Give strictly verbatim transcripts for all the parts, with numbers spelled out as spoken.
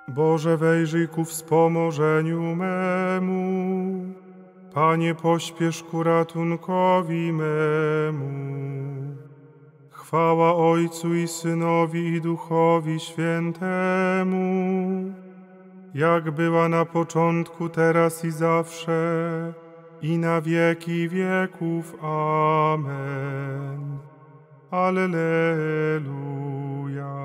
Boże, wejrzyj ku wspomożeniu memu. Panie, pośpiesz ku ratunkowi memu. Chwała Ojcu i Synowi i Duchowi Świętemu, jak była na początku, teraz i zawsze, i na wieki wieków. Amen. Alleluja.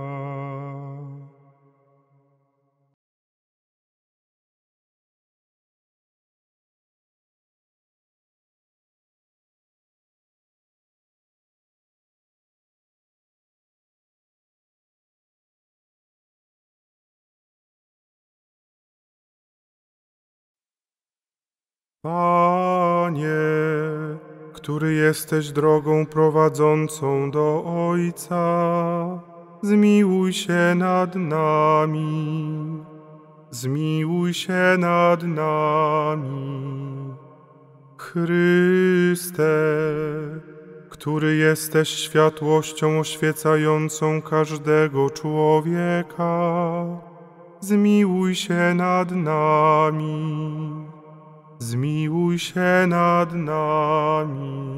Panie, który jesteś drogą prowadzącą do Ojca, zmiłuj się nad nami. Zmiłuj się nad nami. Chryste, który jesteś światłością oświecającą każdego człowieka, zmiłuj się nad nami. Zmiłuj się nad nami.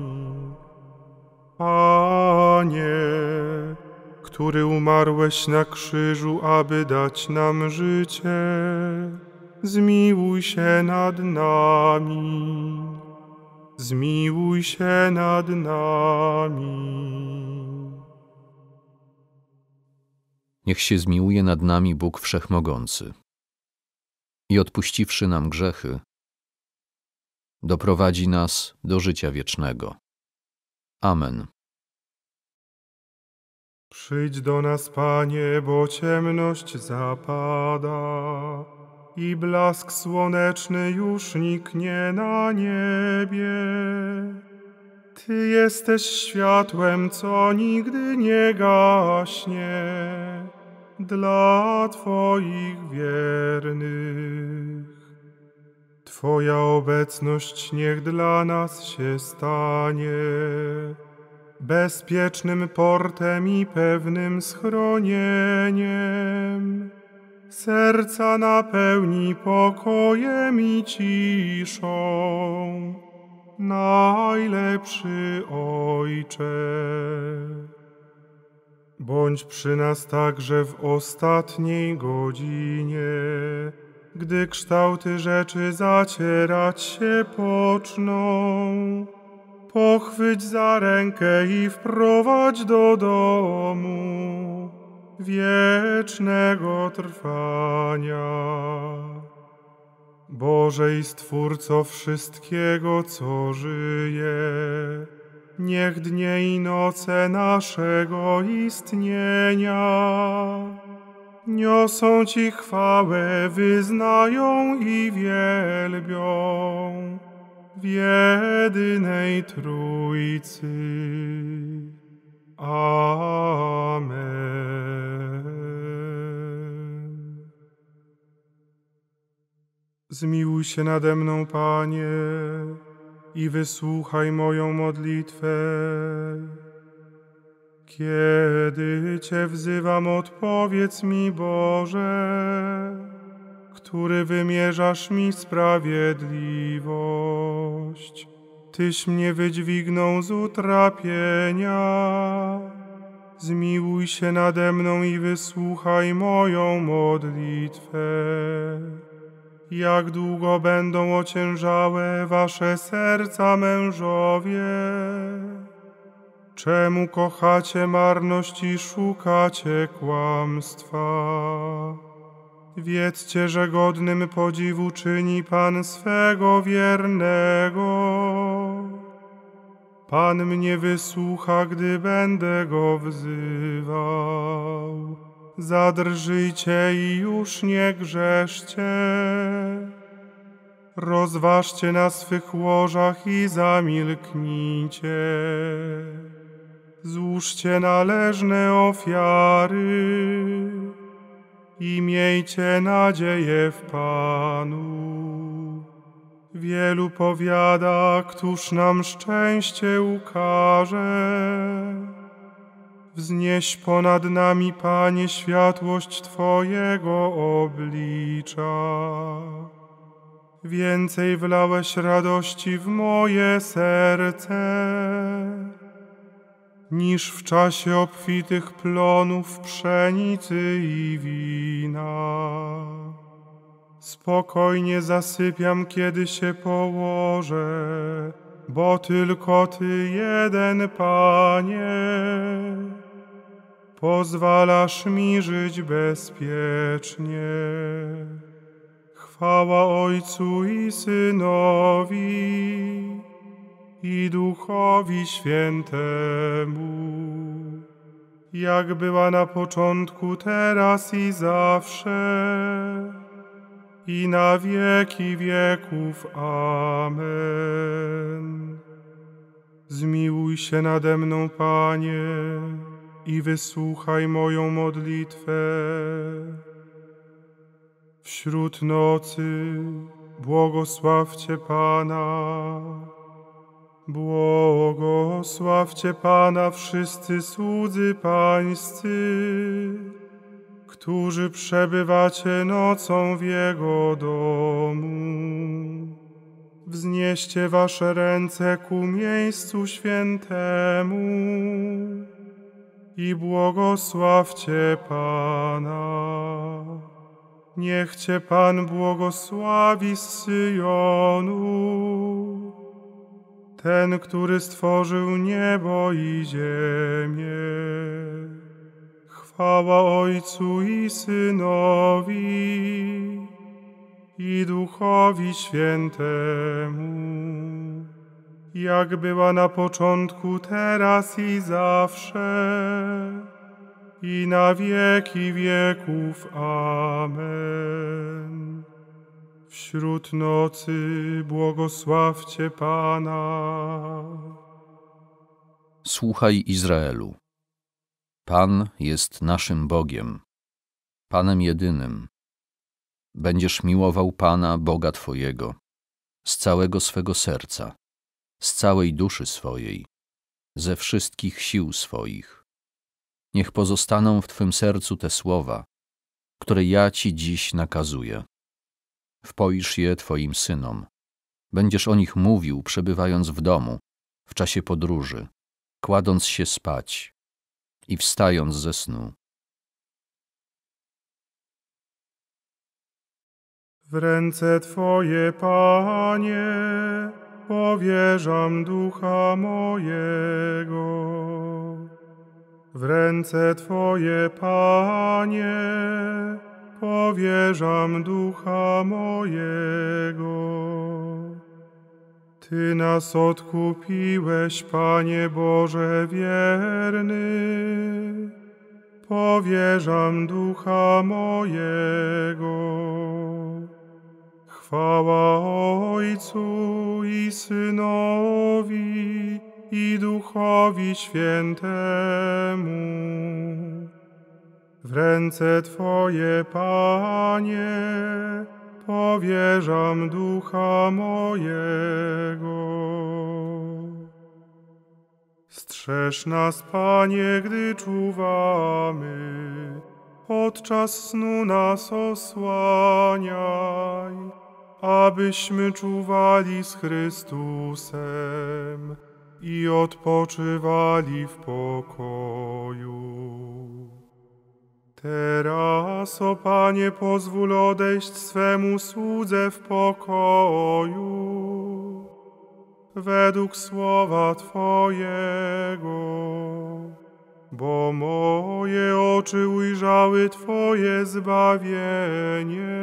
Panie, który umarłeś na krzyżu, aby dać nam życie, zmiłuj się nad nami. Zmiłuj się nad nami. Niech się zmiłuje nad nami Bóg Wszechmogący i odpuściwszy nam grzechy, doprowadzi nas do życia wiecznego. Amen. Przyjdź do nas, Panie, bo ciemność zapada i blask słoneczny już niknie na niebie. Ty jesteś światłem, co nigdy nie gaśnie, dla Twoich wiernych. Twoja obecność niech dla nas się stanie bezpiecznym portem i pewnym schronieniem. Serca napełni pokojem i ciszą, najlepszy Ojcze. Bądź przy nas także w ostatniej godzinie, gdy kształty rzeczy zacierać się poczną. Pochwyć za rękę i wprowadź do domu wiecznego trwania. Boże i Stwórco wszystkiego, co żyje, niech dnie i noce naszego istnienia niosą Ci chwałę, wyznają i wielbią w jedynej Trójcy. Amen. Zmiłuj się nade mną, Panie, i wysłuchaj moją modlitwę. Kiedy Cię wzywam, odpowiedz mi, Boże, który wymierzasz mi sprawiedliwość. Tyś mnie wydźwignął z utrapienia. Zmiłuj się nade mną i wysłuchaj moją modlitwę. Jak długo będą ociężałe wasze serca, mężowie? Czemu kochacie marność i szukacie kłamstwa? Wiedzcie, że godnym podziwu czyni Pan swego wiernego. Pan mnie wysłucha, gdy będę Go wzywał. Zadrżyjcie i już nie grzeszcie. Rozważcie na swych łożach i zamilknijcie. Złóżcie należne ofiary i miejcie nadzieję w Panu. Wielu powiada, któż nam szczęście ukaże. Wznieś ponad nami, Panie, światłość Twojego oblicza. Więcej wlałeś radości w moje serce, niż w czasie obfitych plonów pszenicy i wina. Spokojnie zasypiam, kiedy się położę, bo tylko Ty jeden, Panie, pozwalasz mi żyć bezpiecznie. Chwała Ojcu i Synowi, i Duchowi Świętemu, jak była na początku, teraz i zawsze, i na wieki wieków. Amen. Zmiłuj się nade mną, Panie, i wysłuchaj moją modlitwę. Wśród nocy błogosławcie Pana. Błogosławcie Pana wszyscy słudzy Pańscy, którzy przebywacie nocą w Jego domu. Wznieście wasze ręce ku miejscu świętemu i błogosławcie Pana. Niech Cię Pan błogosławi z Syjonu, ten, który stworzył niebo i ziemię. Chwała Ojcu i Synowi, i Duchowi Świętemu, jak była na początku, teraz i zawsze, i na wieki wieków. Amen. Wśród nocy błogosławcie Pana. Słuchaj, Izraelu. Pan jest naszym Bogiem, Panem jedynym. Będziesz miłował Pana, Boga Twojego, z całego swego serca, z całej duszy swojej, ze wszystkich sił swoich. Niech pozostaną w Twym sercu te słowa, które ja Ci dziś nakazuję. Wpoisz je Twoim synom. Będziesz o nich mówił, przebywając w domu, w czasie podróży, kładąc się spać i wstając ze snu. W ręce Twoje, Panie, powierzam ducha mojego. W ręce Twoje, Panie, powierzam ducha mojego. Ty nas odkupiłeś, Panie Boże wierny, powierzam ducha mojego. Chwała Ojcu i Synowi, i Duchowi Świętemu. W ręce Twoje, Panie, powierzam ducha mojego. Strzeż nas, Panie, gdy czuwamy, podczas snu nas osłaniaj, abyśmy czuwali z Chrystusem i odpoczywali w pokoju. Teraz, o Panie, pozwól odejść swemu słudze w pokoju, według słowa Twojego, bo moje oczy ujrzały Twoje zbawienie,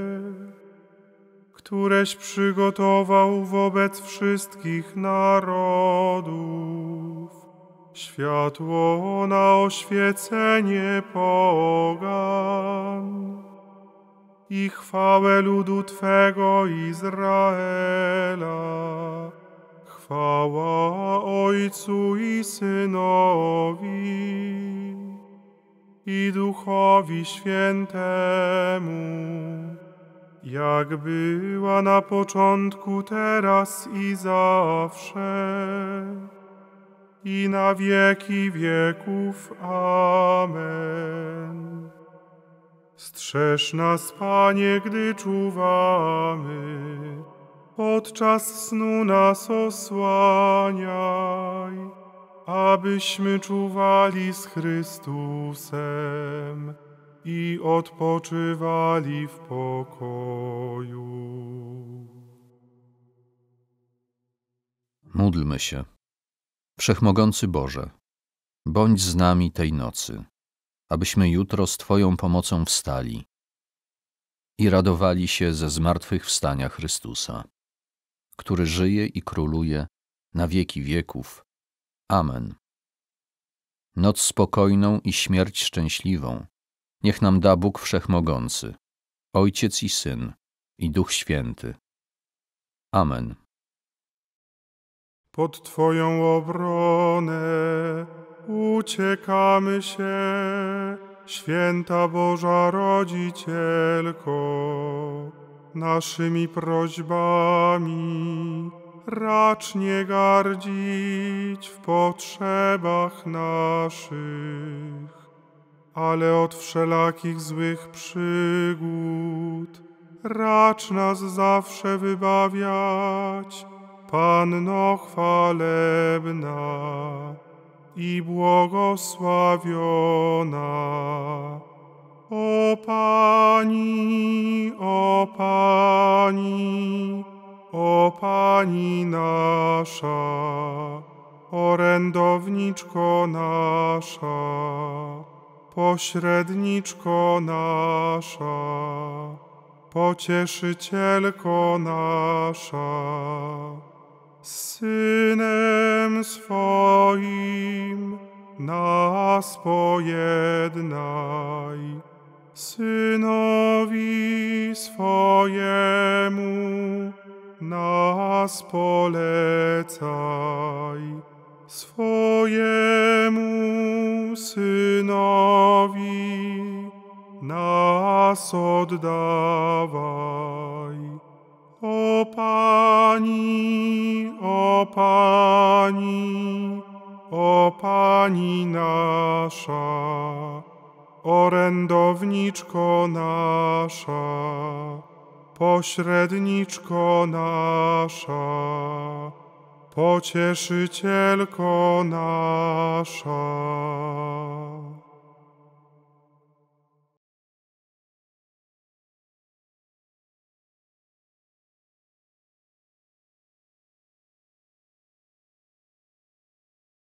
któreś przygotował wobec wszystkich narodów, światło na oświecenie pogan i chwałę ludu Twego Izraela. Chwała Ojcu i Synowi, i Duchowi Świętemu, jak była na początku, teraz i zawsze, i na wieki wieków. Amen. Strzeż nas, Panie, gdy czuwamy, podczas snu nas osłaniaj, abyśmy czuwali z Chrystusem i odpoczywali w pokoju. Módlmy się. Wszechmogący Boże, bądź z nami tej nocy, abyśmy jutro z Twoją pomocą wstali i radowali się ze zmartwychwstania Chrystusa, który żyje i króluje na wieki wieków. Amen. Noc spokojną i śmierć szczęśliwą niech nam da Bóg Wszechmogący, Ojciec i Syn, i Duch Święty. Amen. Pod Twoją obronę uciekamy się, Święta Boża Rodzicielko, naszymi prośbami racz nie gardzić w potrzebach naszych, ale od wszelakich złych przygód racz nas zawsze wybawiać, Panno chwalebna i błogosławiona. O Pani, o Pani, o Pani nasza, orędowniczko nasza, pośredniczko nasza, pocieszycielko nasza, z Synem swoim nas pojednaj, Synowi swojemu nas polecaj, swojemu Synowi nas oddawaj. O Pani, o Pani, o Pani nasza, orędowniczko nasza, pośredniczko nasza, pocieszycielko nasza.